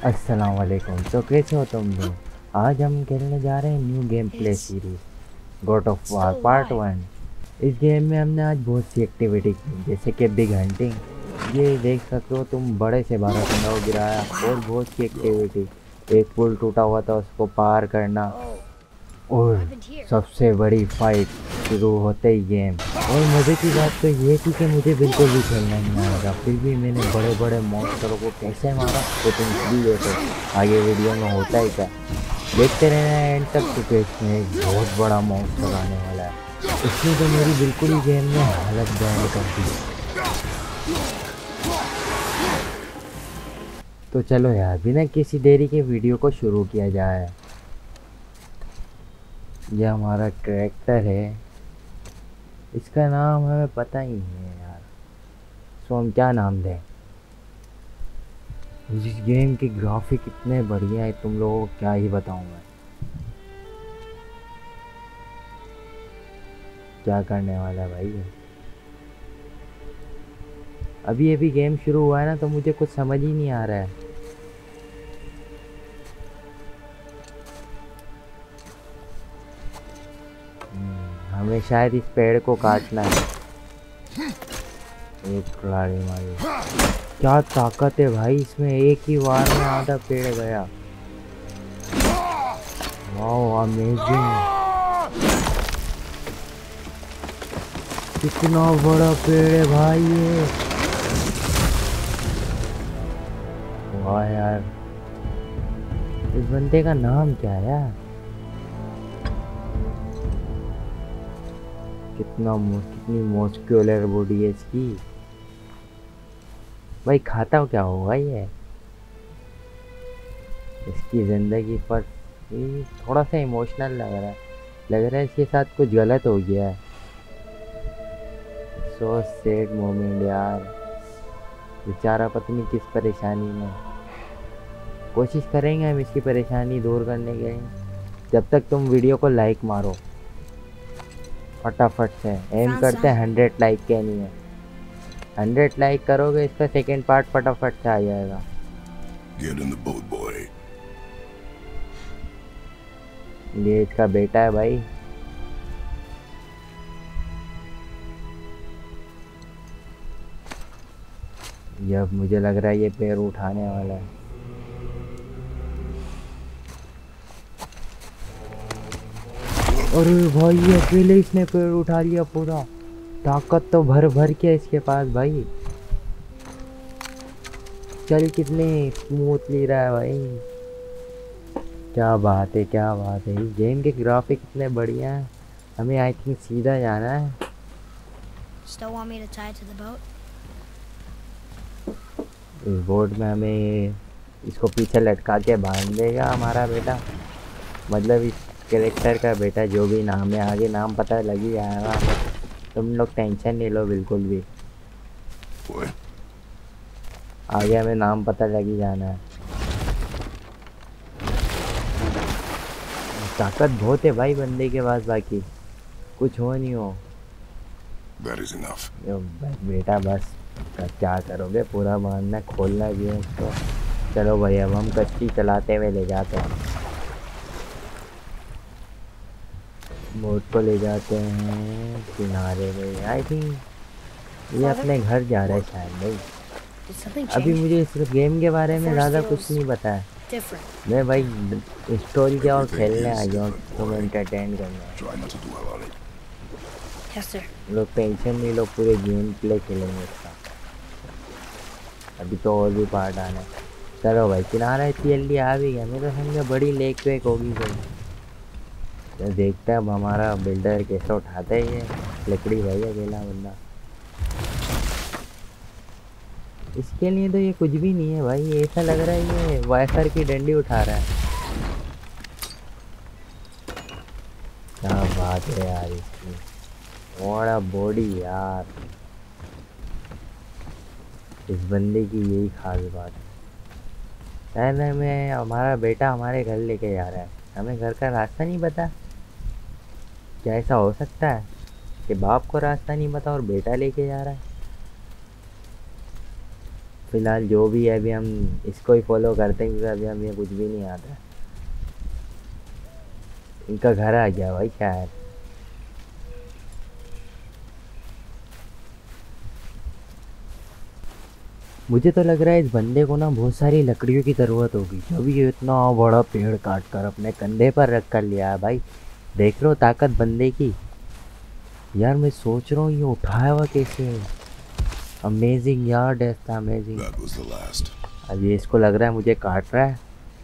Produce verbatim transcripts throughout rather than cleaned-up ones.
अस्सलाम वालेकुम। तो कैसे हो तुम लोग? आज हम खेलने जा रहे हैं new game play series God of War part one. इस गेम में हमने आज बहुत सी एक्टिविटी की, जैसे कि बिग हंटिंग। ये देख सकते हो तुम, बड़े से बड़ा पंडाव गिराया और बहुत सी एक्टिविटी। एक पुल टूटा हुआ था, उसको पार करना, और सबसे बड़ी फाइट शुरू होते ही गेम। और मज़े की बात तो ये थी कि मुझे बिल्कुल भी खेलना नहीं आएगा, फिर भी मैंने बड़े बड़े मॉन्स्टरों को कैसे मारा तो तुम भी देखो आगे वीडियो में होता है क्या। देखते रहना एंड तक, क्योंकि इसमें एक बहुत बड़ा मॉन्स्टर आने वाला है। इसने तो मेरी बिल्कुल ही गेम में हालत बयान कर दी। तो चलो यार, बिना किसी देरी के वीडियो को शुरू किया जाए। ये हमारा ट्रैक्टर है, इसका नाम हमें पता ही नहीं है यार, सो हम क्या नाम दें। इस गेम के ग्राफिक इतने बढ़िया है, तुम लोगों को क्या ही बताऊं मैं। क्या करने वाला है भाई ये। अभी अभी गेम शुरू हुआ है ना, तो मुझे कुछ समझ ही नहीं आ रहा है। हमें शायद इस पेड़ को काटना है। एक खिलाड़ी मारी, क्या ताकत है भाई इसमें, एक ही वार में आधा पेड़ गया। वाओ अमेजिंग, कितना बड़ा पेड़ है भाई ये। वाह यार, इस बंदे का नाम क्या है यार? कितना कितनी मस्कुलर बॉडी है इसकी। भाई खाता क्या होगा ये? इसकी ज़िंदगी पर ये थोड़ा सा इमोशनल लग रहा है। लग रहा है इसके साथ कुछ गलत हो गया है। सो सैड मोमेंट यार, बेचारा पता नहीं किस परेशानी में। कोशिश करेंगे हम इसकी परेशानी दूर करने के। जब तक तुम वीडियो को लाइक मारो फटाफट से, एम करते हैं हंड्रेड लाइक के नहीं है। हंड्रेड लाइक करोगे, इसका सेकेंड पार्ट फटाफट से आ जाएगा। Get in the boat, boy. ये इसका बेटा है भाई। ये अब मुझे लग रहा है ये पैर उठाने वाला है। अरे भाई ये अकेले इसने पैर उठा लिया पूरा। ताकत तो भर भर के इसके पास भाई। चल कितने स्मूथली रहा है भाई। क्या बात है, क्या बात है। इस गेम के ग्राफिक इतने बढ़िया हैं। हमें आई थिंक सीधा जाना है। Still want me to tie it to the boat? इस बोट में हमें इसको पीछे लटका के बांध देगा हमारा बेटा, मतलब इस कैरेक्टर का बेटा। जो भी नाम है, आगे नाम पता लग ही आएगा। तुम लोग टेंशन नहीं लो बिल्कुल भी, आगे हमें नाम पता लग ही जाना है। ताकत बहुत है भाई बंदे के पास, बाकी कुछ हो नहीं हो। That is enough. बेटा बस, क्या करोगे, पूरा बांधना खोलना भी है उसको। चलो भाई अब हम कश्ती चलाते हुए ले जाते हैं, बोट को ले जाते हैं किनारे में। आई थिंक ये अपने घर जा रहा है शायद भाई। अभी मुझे इस गेम के बारे में ज़्यादा कुछ नहीं पता है। मैं भाई स्टोरी क्या और खेलने आ गया हूँ, तुम्हें एंटरटेन करना। लोग टेंशन नहीं लो, पूरे गेम प्ले खेलेंगे इसका। अभी तो और भी पार्ट आना है। चलो भाई किनारा इतनी जल्दी आ भी गया, मेरे समझे बड़ी लेक वेक होगी कोई। तो देखते हैं अब हमारा बिल्डर कैसे उठाते है ये लकड़ी भाई, अकेला बंदा। इसके लिए तो ये कुछ भी नहीं है भाई, ऐसा लग रहा है ये वाइफर की डंडी उठा रहा है। क्या बात है यार इसकी, बड़ा बॉडी यार। इस बंदे की यही खास बात है। शायद में हमारा बेटा हमारे घर लेके जा रहा है, हमें घर का रास्ता नहीं पता। क्या ऐसा हो सकता है कि बाप को रास्ता नहीं पता और बेटा लेके जा रहा है? फिलहाल जो भी है अभी हम इसको ही फॉलो करते हैं, क्योंकि अभी हमें कुछ भी नहीं आता। इनका घर आ गया भाई शायद। मुझे तो लग रहा है इस बंदे को ना बहुत सारी लकड़ियों की ज़रूरत होगी, जब ये इतना बड़ा पेड़ काट कर अपने कंधे पर रख कर लिया है। भाई देख रहे हो ताकत बंदे की। यार मैं सोच रहा हूँ ये उठाया हुआ कैसे है। अमेजिंग यार, death amazing. That was the last. अब ये इसको लग रहा है मुझे काट रहा है।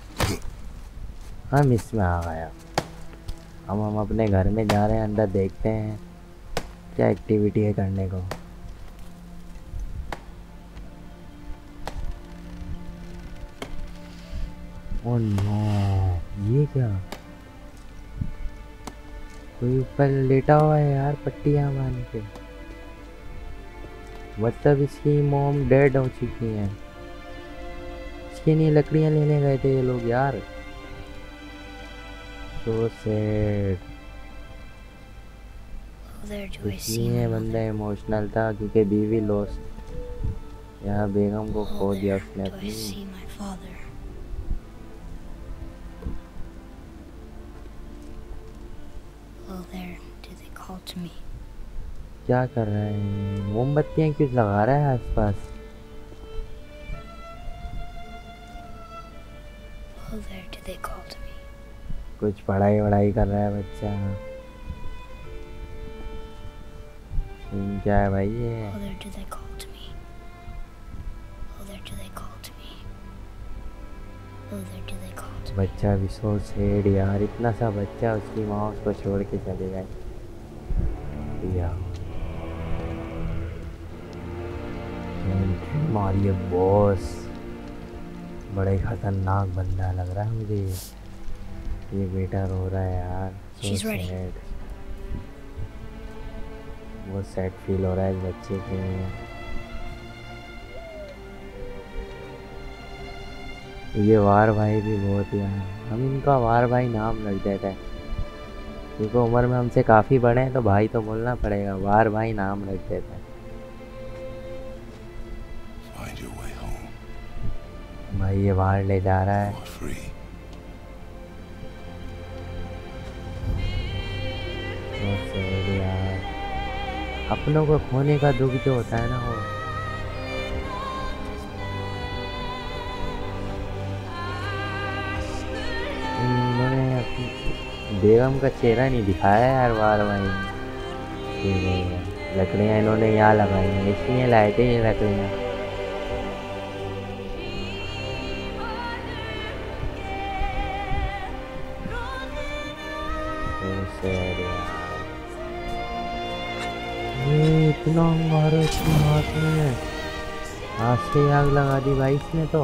हम इसमें आ गया। हम हम अपने घर में जा रहे हैं, अंदर देखते हैं क्या एक्टिविटी है करने को। ओह नो, ये क्या? कोई ऊपर लेटा हुआ है यार पट्टियाँ बांध के। मतलब इसकी मॉम डेड हो चुकी है। इसके लिए लकड़ियाँ लेने गए थे ये लोग यार। So sad. इसलिए बंदा इमोशनल था क्योंकि बीवी लॉस्ट। यार बेगम को खो दिया उसने अपनी। क्या कर रहा है? मोमबत्तियाँ क्यों लगा रहा है आसपास? कुछ पढ़ाई वढ़ाई कर रहा है बच्चा। क्या है भाई ये? बच्चा भी सो सैड यार। इतना सा बच्चा, उसकी माँ उसको छोड़ के चले गए। मारियो बॉस बड़ा ही खतरनाक बंदा लग रहा है मुझे। ये बेटा रो रहा है यार। so sad. बहुत सैड फील हो रहा है इस बच्चे के लिए। ये वार भाई भी बहुत यार, हम इनका वार भाई नाम रख देते हैं क्योंकि उम्र में हमसे काफ़ी बड़े हैं, तो भाई तो बोलना पड़ेगा। वार भाई नाम रख देते हैं। भाई ये बाहर ले जा रहा है। यार अपनों को खोने का दुख जो होता है ना, वो इन्होंने अपनी बेगम का चेहरा नहीं दिखाया यार। वार भाई लकड़ियाँ इन्होंने यहाँ लगाई हैं, इसलिए लाए थे ये लकड़ियाँ। ये इतना मारो इसके हाथ में, हाथ से आग लगा दी भाई इसने तो।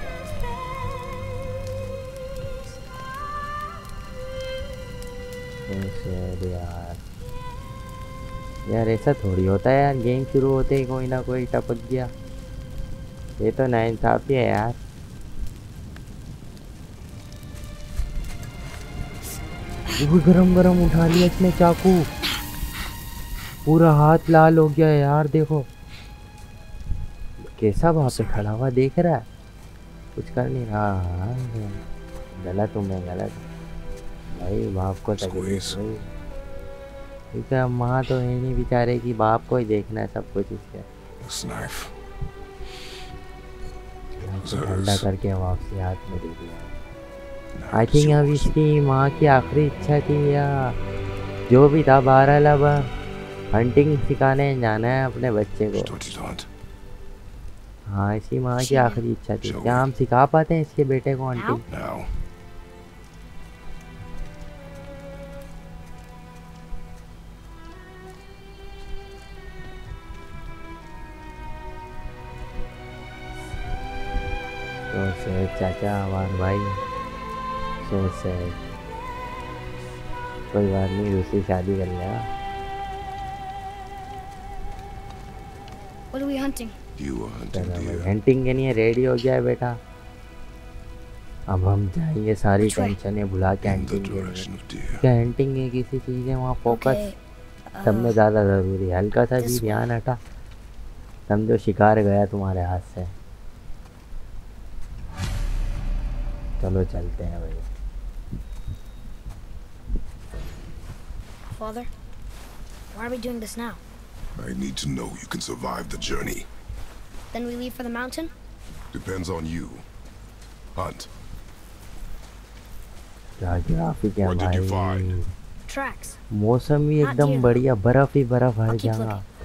यार यार ऐसा थोड़ी होता है यार, गेम शुरू होते ही कोई ना कोई टपक गया। ये तो नाइंसाफी है यार। वो गरम गरम उठा लिया इसने चाकू, पूरा हाथ लाल हो गया यार। देखो कैसा वहाँ पे खड़ा हुआ देख रहा है, कुछ कर नहीं रहा। गलत हूँ मैं, गलत भाई। बाप को तकलीफ हुई क्योंकि अब माँ तो है नहीं बेचारे की, बाप को ही देखना है सब कुछ इसके। ठंडा करके वापसी हाथ में दे दिया। आई थिंक अब इसकी माँ की आखिरी इच्छा थी या जो भी था, बारह लबा हंटिंग सिखाने जाना है अपने बच्चे को। हाँ इसकी माँ की आखिरी इच्छा थी। क्या हम सिखा पाते हैं इसके बेटे को हंटिंग? तो से चाचा हमारे भाई सो से कोई बात नहीं, दूसरी शादी कर लिया। What are we hunting? You are hunting deer. Hunting के लिए रेडी हो गया है बेटा। अब हम जाएंगे सारी टेंशनें भुला के हंटिंग के लिए। क्या हंटिंग है किसी चीज़ है वहाँ फोकस सब में ज़्यादा ज़रूरी है। हल्का सा भी ध्यान हटा समझो शिकार गया तुम्हारे हाथ से। चलो चलते हैं भाई। Father, why are we doing this now? I need to know you can survive the journey. Then we leave for the mountain? Depends on you. Hunt. क्या ग्राफिक है What did you भाई। find? Tracks. मौसम भी Not एकदम here. बढ़िया, बर्फ ही बर्फ हर I'll keep जगह। looking.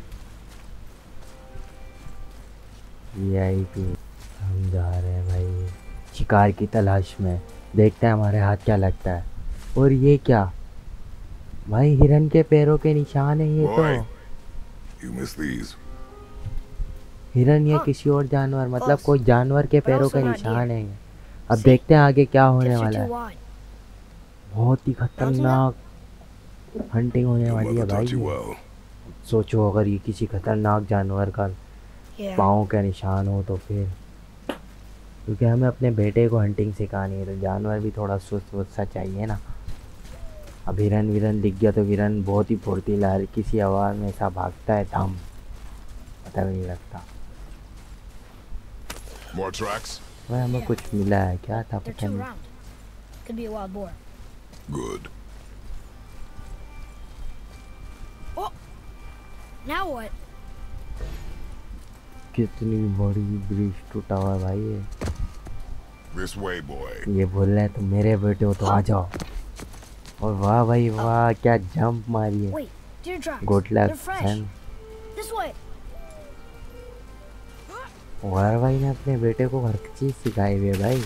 वीआईपी हम जा रहे हैं भाई शिकार की तलाश में। देखते हैं हमारे हाथ क्या लगता है। और ये क्या भाई, हिरन के पैरों के निशान है ये Boy, तो। you miss these. हिरन या हाँ। किसी और जानवर, मतलब Close. कोई जानवर के But पैरों also के not निशान है ये। अब See? देखते हैं आगे क्या होने Tips are वाला too है। wide. बहुत ही खतरनाक हंटिंग होने Your वाली है mother भाई taught you ये। well. सोचो अगर ये किसी खतरनाक जानवर का Yeah. पाँव का निशान हो तो फिर, क्योंकि हमें अपने बेटे को हंटिंग सिखानी है तो जानवर भी थोड़ा सुस्त वुस्त सा चाहिए ना। अब हिरन विरन दिख गया तो हिरन बहुत ही फुर्तीला है, किसी आवाज़ में ऐसा भागता है धम, पता भी नहीं लगता। More tracks? वह हमें कुछ मिला है, क्या था They're पता too नहीं। round. Could be a wild boar. Good. Oh! Now what? कितनी बड़ी ब्रिज टूटा हुआ है भाई ये। This way, boy. ये बोल रहे हैं तुम मेरे बेटे हो तो आ जाओ। और वाह भाई वाह, क्या जंप मारी है। Wait, deer tracks. Good luck They're fresh. Son. This way. वार भाई ने अपने बेटे को हर चीज सिखाई हुई है भाई।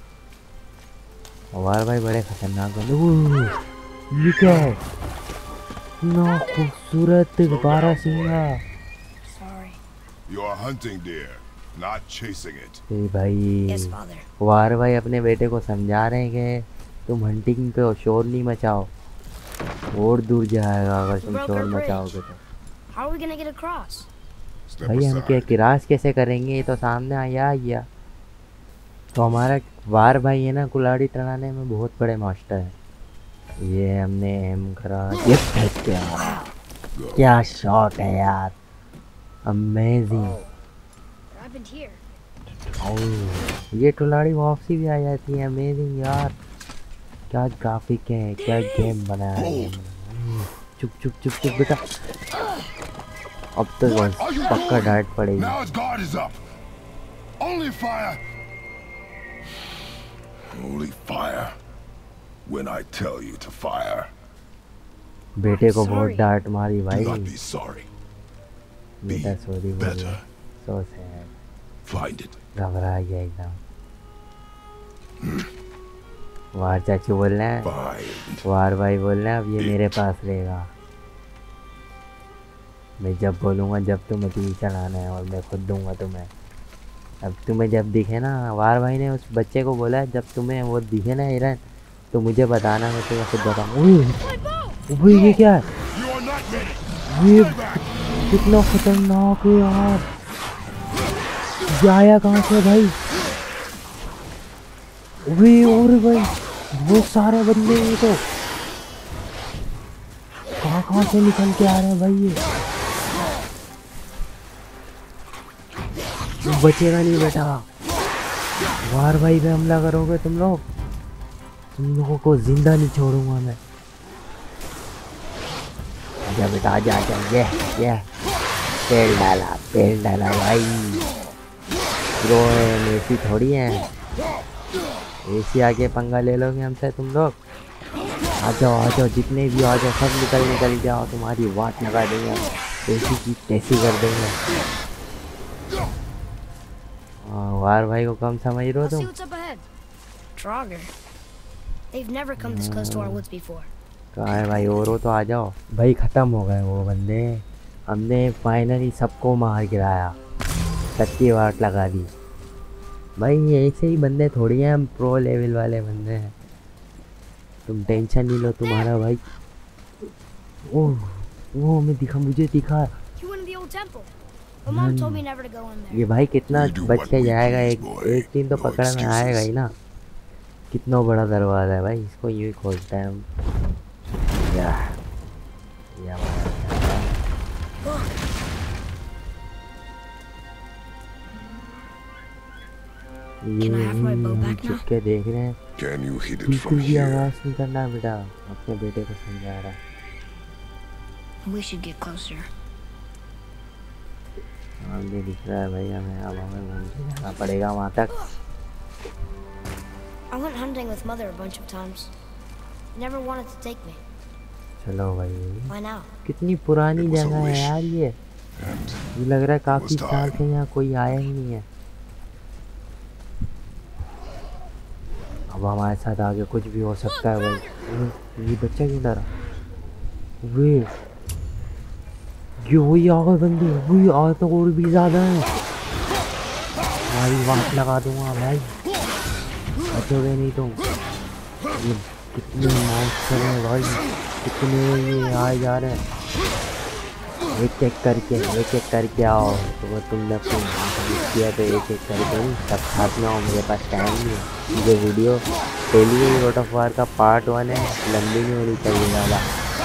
वार भाई बड़े खतरनाक बंदे। ओह, ये क्या है? इतना खूबसूरत बारहसिंगा। Sorry. You are hunting deer, not chasing it. ए भाई Yes, father. वार भाई अपने बेटे को समझा रहे हैं कि तुम हंटिंग पे शोर नहीं मचाओ, और दूर जाएगा अगर तुम Broke शोर our मचाओगे तो। How are we gonna get across? Step भाई हम क्या aside. किरास कैसे करेंगे, ये तो सामने आया गया। तो हमारा वार भाई है ना कुल्हाड़ी तड़ाने में बहुत बड़े मास्टर है। ये हमने एम करा, ये फेंक के मारा। Go. क्या शॉट है यार, अमेजिंग। What happened here? ये कुल्हाड़ी वापसी भी आ जाती है, अमेजिंग यार। क्या ग्राफिक है, क्या गेम बनाया है। चुप चुप चुप चुप बेटा, अब तो What बस are you पक्का doing? डांट पड़ेगी। Now his guard is up. Only fire. Only fire. When I tell you to fire. बेटे को बहुत Sorry. डांट मारी Do भाई। not be sorry. बेटा सॉरी बोल Better. So sad, Find it. घबरा गया एकदम। वार चाचू बोल रहे हैं, Find. वार भाई बोल रहे हैं अब ये मेरे पास रहेगा। मैं जब बोलूँगा जब तुम्हें तीर चलाना है, और मैं खुद दूंगा तुम्हें। अब तुम्हें जब दिखे ना, वार भाई ने उस बच्चे को बोला जब तुम्हें वो दिखे ना हिरन तो मुझे बताना, मैं तुम्हें खुद बताऊँ। ओए ये क्या है? You are not ready. ये Stay back. कितना खतरनाक है यार, ये आया कहाँ से भाई? ओए और भाई बहुत सारे बंदे हैं ये तो, कहाँ कहाँ से निकल के आ रहे हैं भाई ये। तुम बचेगा नहीं बेटा, वार भाई पे हमला करोगे तुम लोग, तुम लोगों को जिंदा नहीं छोड़ूंगा मैं। आजा बेटा आजा आजा, ये ये पेड़ डाला पेड़ डाला भाई। ब्रो एसी थोड़ी है, एसी आके पंगा ले लोगे हमसे तुम लोग। आ जाओ आ जाओ, जितने भी आ जाओ, सब निकल निकल जाओ, तुम्हारी वाट लगा देंगे, ऐसी की तैसी कर देंगे। हाँ, वार भाई को कम समझ रहे हो Let's see तुम। what's up ahead. Draugr. They've never come this close to our woods before. कहाँ है भाई, और हो तो आ जाओ भाई। ख़त्म हो गए वो बंदे, हमने फाइनली सबको मार गिराया, सच्ची वाट लगा दी भाई। ये ऐसे ही बंदे थोड़ी हैं, हम प्रो लेवल वाले बंदे हैं, तुम टेंशन नहीं लो तुम्हारा भाई। ओह वो हमें दिखा, मुझे दिखा। You went to the old temple. But mom told me never to go in there. ये भाई कितना We do बच what के we जाएगा, please, एक boy. एक दिन तो No पकड़ में excuses. आएगा ही ना। कितना बड़ा दरवाज़ा है भाई, इसको यूँ ही खोलते हैं हम। या ये हमारा ये Can I have my bow हम back now? छुप के देख रहे हैं, Can you hit it बिल्कुल from भी here? आवाज नहीं करना बेटा, अपने बेटे को समझा रहा है। We should get closer. आगे दिख रहा है भाई, हमें अब हमें घूम के जाना पड़ेगा वहाँ तक। I went hunting with Mother a bunch of times. Never wanted to take me. चलो भाई, Why now? कितनी पुरानी It was a जगह है wish. यार ये And ये लग रहा है काफी was साल time. से यहाँ कोई आया ही नहीं है। अब हमारे साथ आगे कुछ भी हो सकता है भाई। ये, ये बच्चा क्यों डरा? वे ये वही आ गए बंदे, वही आ तो और भी ज्यादा है। हमारी बात लगा दूंगा भाई, बचोगे नहीं तुम। ये कितने मॉन्स्टर हैं भाई, कितने ये आए जा रहे हैं। एक एक करके एक एक करके आओ, तो वो तुमने अपनी किया तो एक एक करके नहीं सब साथ में आओ। मेरे पास टाइम नहीं है, ये वीडियो पहली ही गॉड ऑफ वार का पार्ट वन है, लंबी नहीं होनी चाहिए ज़्यादा।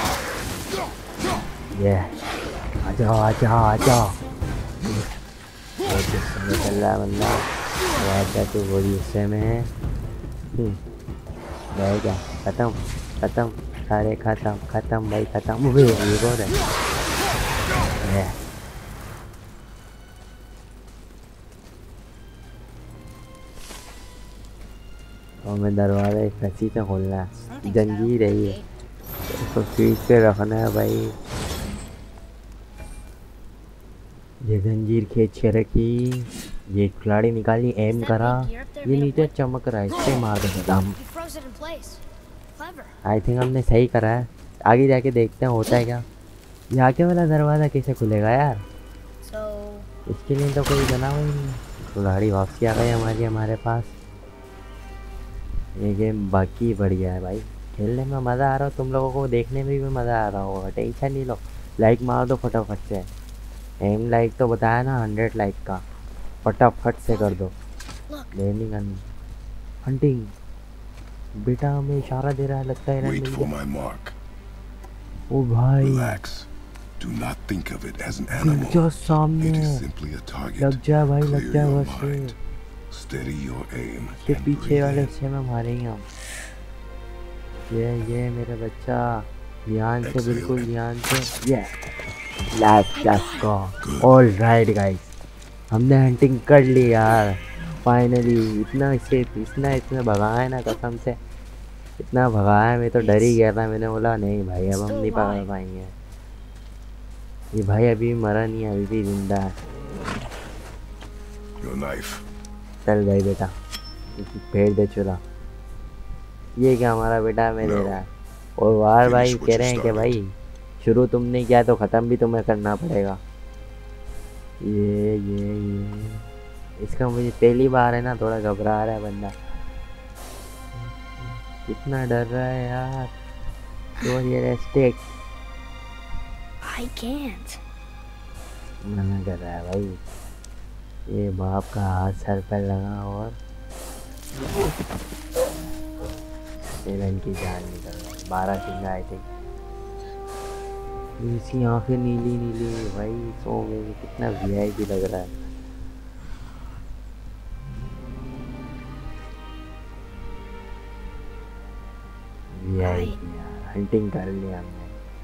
ये आ जाओ आ जाओ आ जाओ, बहुत गुस्से में चल रहा है बंदा। राजा तो वही गुस्से में है। रह गया, खत्म खत्म सारे खत्म खत्म भाई खत्म। वो ये कौन है? ये और मैं दरवाज़ा एक रस्सी से खोलना है, जंजीर है ये, इसको खींच के रखना है भाई। ये जंजीर खींच के रखी, ये खिलाड़ी निकाली, एम करा, ये नीचे चमक रहा है, इससे मार दे दम। You froze it in place. Clever. I think हमने सही करा है, आगे जाके देखते हैं होता है क्या। ये आगे वाला दरवाज़ा कैसे खुलेगा यार? So, इसके लिए तो कोई बना हुआ ही नहीं। खिलाड़ी वापसी आ गई हमारी हमारे पास। ये गेम बाकी बढ़िया है भाई, खेलने में मज़ा आ रहा हो, तुम लोगों को देखने में भी मज़ा आ रहा होगा। टेंशन नहीं लो, लाइक मार दो फटाफट से। एम लाइक तो बताया ना, हंड्रेड लाइक का फटाफट से कर दो। look. लेनिंग हंटिंग, बेटा हमें इशारा दे रहा है, लगता है wait मिल for गया। my mark. ओ भाई Relax. Do not think of it as an animal. जो सामने It is है, simply a target. लग जा भाई लग Clear जा your बस। mind. Steady your aim. ये and पीछे breathe वाले in. हिस्से में मारेंगे हम। ये ये मेरा बच्चा, ध्यान से, बिल्कुल ध्यान से। ये let's let's go. All right guys, हमने हंटिंग कर ली यार फाइनली। इतना इसे इतना इतना भगाया है ना, कसम से इतना भगाया है, मैं तो डर ही गया था। मैंने बोला नहीं भाई अब हम नहीं पकड़ पाएंगे। ये भाई अभी मरा नहीं है, अभी भी जिंदा है। Your knife. चल भाई बेटा, फेर दे चुरा। ये क्या हमारा बेटा हमें दे रहा है। और वार भाई कह रहे हैं कि भाई शुरू तुमने किया तो ख़त्म भी तुम्हें करना पड़ेगा। ये ये ये इसका मुझे पहली बार है ना, थोड़ा घबरा रहा है बंदा, कितना डर रहा है यार। तो ये रेस्टेक I can't. मना कर रहा है भाई। ये बाप का हाथ सर पर लगा और एलन की जान निकल रही। बारह सिंह आई थिंक, इसकी आंखें नीली नीली भाई, सो में कितना वीआईपी लग रहा है। वीआईपी यार, हंटिंग कर लिया हमने।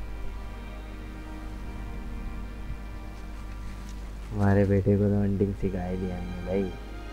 हमारे बेटे को तो हंटिंग सिखाई दिया हमने भाई।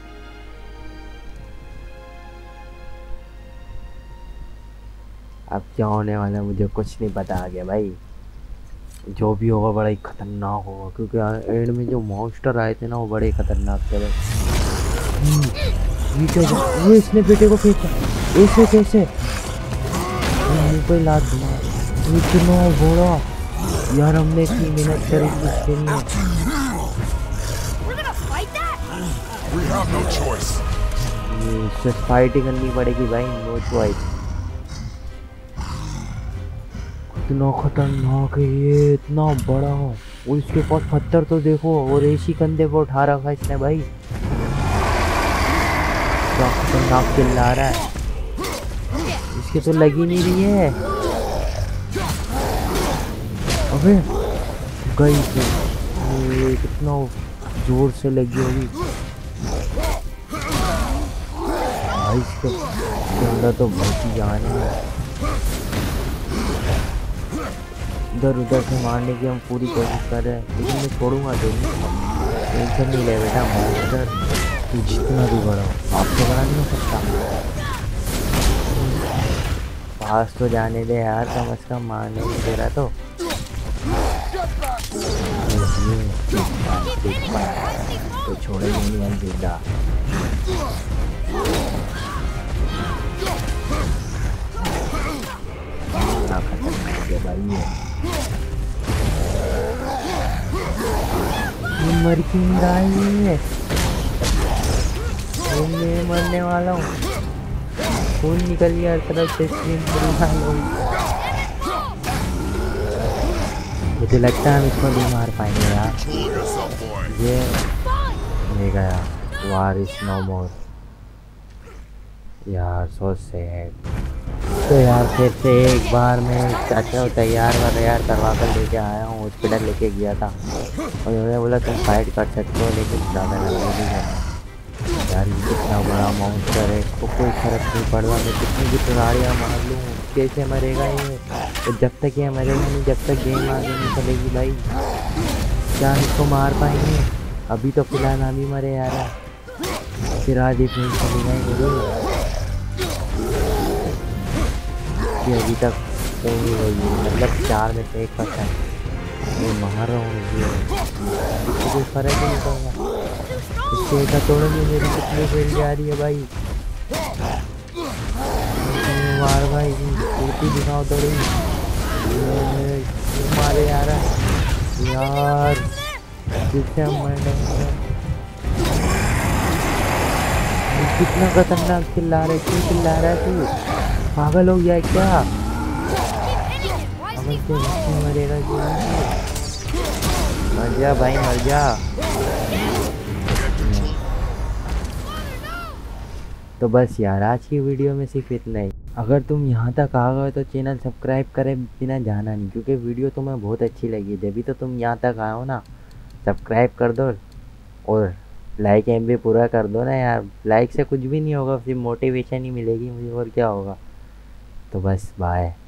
अब क्या होने वाला है मुझे कुछ नहीं पता आ गया भाई। जो भी होगा बड़ा ही खतरनाक होगा, क्योंकि एंड में जो मॉन्स्टर आए थे ना वो बड़े खतरनाक थे भाई। ये क्या, ये इसने बेटे को फेंका ऐसे कैसे? मुंह पे लात दूंगा। इतना बड़ा यार, हमने इतनी मेहनत करी थी खेल में। We're gonna fight that? We have no choice. ये इससे फाइट ही करनी पड़ेगी भाई, नो चॉइस। इतना खतरनाक है ये, इतना बड़ा। और इसके पास पत्थर तो देखो, और ऐसी कंधे पर उठा रखा इसने भाई। क्या खतरनाक चिल्ला रहा है, इसके तो लगी नहीं रही है। अबे गई थी, ये कितना जोर से लगी होगी। भाई इसके इसके अंदर तो बहुत ही जान है। इधर उधर से मारने की हम पूरी कोशिश कर रहे हैं, लेकिन मैं छोड़ूंगा तो नहीं। टेंशन नहीं ले बेटा, मॉन्स्टर तू जितना भी बड़ा हो आपसे बड़ा नहीं हो सकता। पास तो जाने दे यार, कम से कम मारने नहीं दे रहा तो। तो छोड़ेंगे नहीं हम जिंदा। ना खतरनाक है भाई ये। ये मर क्यों रहा है ये? मैं मरने वाला हूँ, खून निकल गया हर तरफ से, स्क्रीन पर मुझे लगता है हम इसको नहीं मार पाएंगे यार। ये ले गया, वार इज नो मोर यार, सो सैड। तो यार फिर से एक बार मैं चाचा तैयार व तैयार करवा कर लेके आया हूँ, हॉस्पिटल लेके गया था और उन्होंने बोला तुम फाइट कर सकते हो लेकिन ज़्यादा लड़ाई नहीं करना। यार ये कितना बड़ा मॉन्स्टर है, इसको कोई फर्क नहीं पड़ रहा, मैं कितनी भी टुराड़ियाँ मार लूँ कैसे मरेगा ये। तो जब तक ये मरेगा नहीं, जब तक गेम आगे नहीं चलेगी भाई, क्या इसको मार पाएंगे। अभी तो फिलहाल हम ही मरे यार, फिर आज ही फिर चली जाएंगे। अभी तक तो ही वही मतलब चार में से एक परसेंट मैं मार रहा हूँ, इसको कोई फर्क ही नहीं पड़ेगा। इससे एक तोड़ेंगे, मेरी कितनी फेल जा रही है भाई। मार भाई, कुर्ती दिखाओ थोड़ी, मारे यार यार जिससे हम मर रहे। कितना खतरनाक चिल्ला रहे, क्यों चिल्ला रहा है तू? पागल हो गया है क्या? मरेगा, मर जा भाई मर जा। तो बस यार आज की वीडियो में सिर्फ इतना ही। अगर तुम यहाँ तक आ गए तो चैनल सब्सक्राइब करे बिना जाना नहीं, क्योंकि वीडियो तुम्हें बहुत अच्छी लगी थी, अभी तो तुम यहाँ तक आए हो ना, सब्सक्राइब कर दो और लाइक एम भी पूरा कर दो ना यार। लाइक से कुछ भी नहीं होगा, सिर्फ मोटिवेशन ही मिलेगी मुझे, और क्या होगा। तो बस बाय।